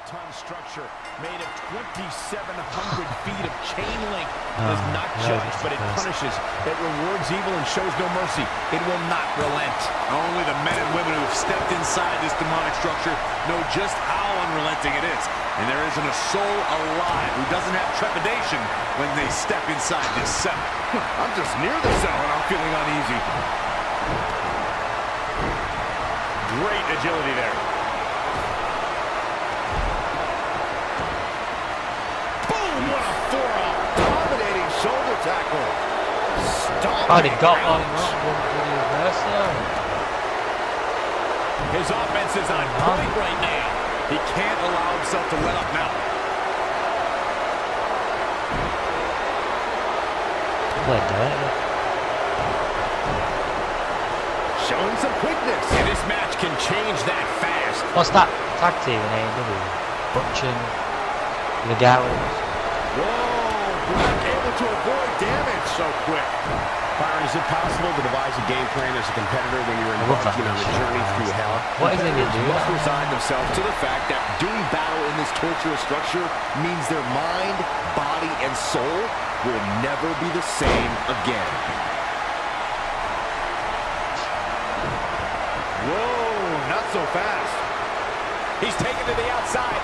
4-ton structure made of 2,700 feet of chain link does not judge, but it punishes. It rewards evil and shows no mercy. It will not relent. Only the men and women who have stepped inside this demonic structure know just how unrelenting it is. And there isn't a soul alive who doesn't have trepidation when they step inside this cell. I'm just near the cell and I'm feeling uneasy. Great agility there. What a forearm. Dominating shoulder tackle. Oh, they got one. His offense is on point right now. He can't allow himself to let up now. Showing some quickness. And this match can change that fast. What's that tag team in AEW? Butch and the Gallows. Whoa, Black able to avoid damage so quick. Byron, is it possible to devise a game plan as a competitor when you're embarking on a journey through hell? What is it you do? Must resign themselves to the fact that doing battle in this torturous structure means their mind, body, and soul will never be the same again. Whoa, not so fast. He's taken to the outside.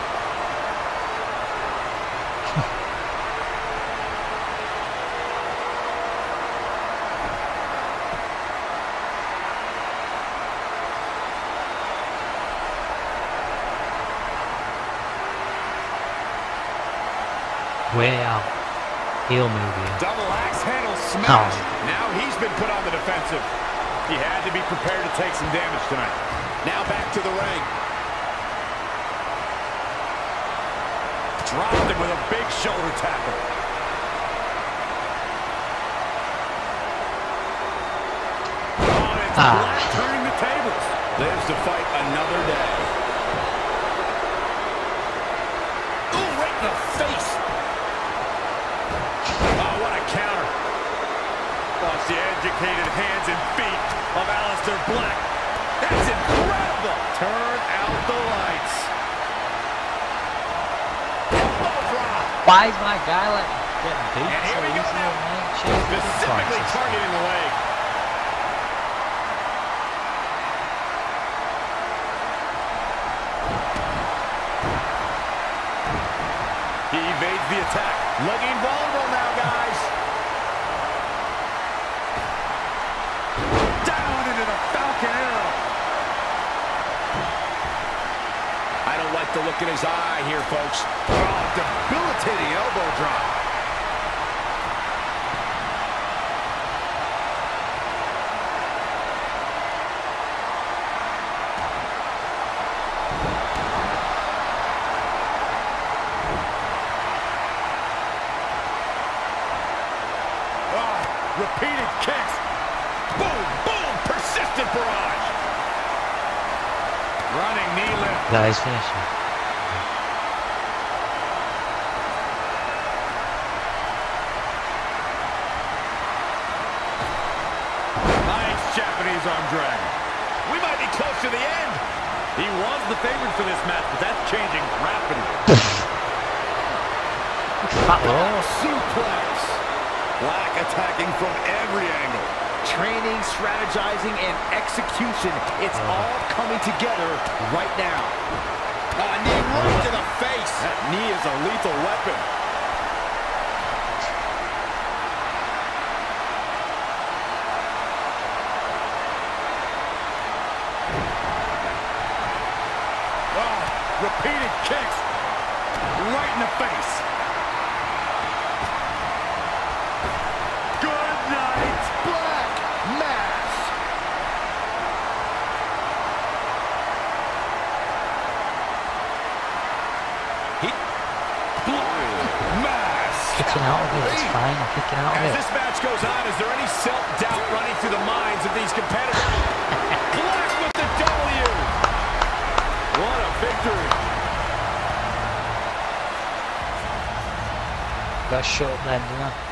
Way out. Heel movie. Double axe handle smash. Now he's been put on the defensive. He had to be prepared to take some damage tonight. Now back to the ring. Dropped him with a big shoulder tackle. Oh, it's Black turning the tables. Lives to fight another day. Ooh, right in the face. Oh, what a counter. Watch the educated hands and feet of Aleister Black. That's incredible. Turn out the lights. Elbow drop. Why is my guy like getting beat? And here we go now. Specifically targeting the leg. He evades the attack. Looking vulnerable now, guys. Down into the Falcon Arrow. I don't like the look in his eye here, folks. Oh, debilitating elbow drop. Repeated kicks. Boom, boom, persistent barrage. Running knee lift. Guys, finishing. Nice Japanese arm drag. We might be close to the end. He was the favorite for this match, but that's changing rapidly. Suplex. Black attacking from every angle. Training, strategizing, and execution. It's all coming together right now. Knee right to the face. That knee is a lethal weapon. Repeated kicks. Right in the face. Kicking out of it, it's fine, I'm kicking out of it. As this match goes on, is there any self-doubt running through the minds of these competitors? Black with the W! What a victory! Got short then, didn't I?